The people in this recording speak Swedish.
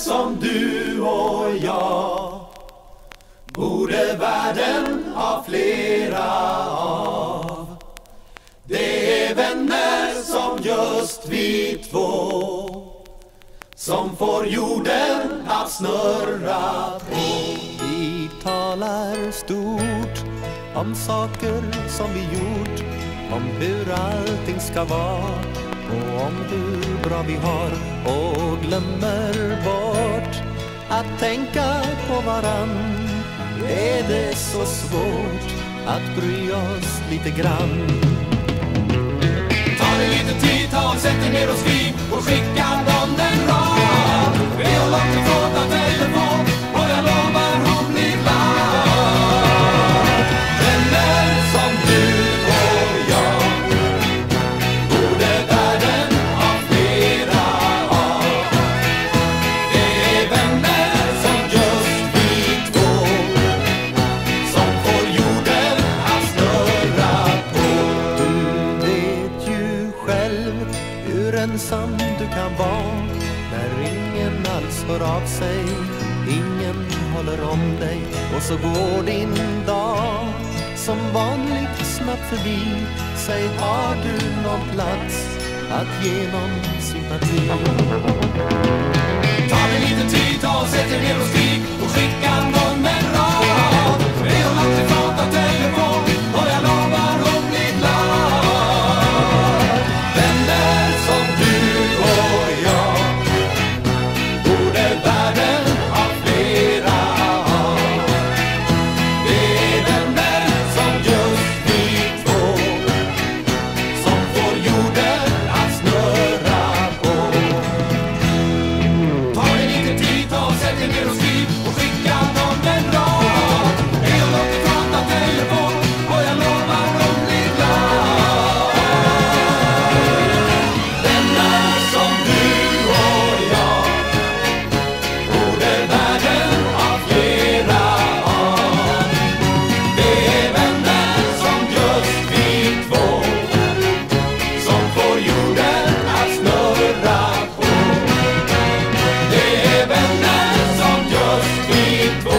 som du och jag borde världen ha flera av. Det är vänner som just vi två, som får jorden att snurra på. Vi talar stort om saker som vi gjort, om hur allting ska vara och om hur bra vi har, och glömmer bort att tänka på varann. Är det så svårt att bry oss lite grann? Ta dig lite tid, ta och sätt dig ner och skriv och skicka dem en rad. Vi har långt ifrån att telefon och jag lovar hon blir glad. Vänner som du och jag borde världen ha flera av. Det är vänner som just vi två, som får jorden att snurra på. Du vet ju själv hur ensam du kan vara när ingen alls hör av sig, ingen håller om dig, och så går din dag som vanligt snabbt förbi. Säg, har du någon plats att ge någon sympati? Ta dig lite tid, ta och sätt dig ner och skriv och skicka någon en rad. Vi har långt ifrån att telefon och jag lovar hon blir glad. Vänner som du och jag borde världen ha flera av. Det är vänner som just vi två, som får jorden att snurra på. Ta dig lite tid, ta och sätt dig ner och skriv och skicka någon en rad. Vi har långt ifrån att telefon och jag lovar hon blir glad. Vänner som du och jag borde världen ha flera av. Det är vänner som just vi två, som får jorden att snurra på. Det är vänner som just vi två,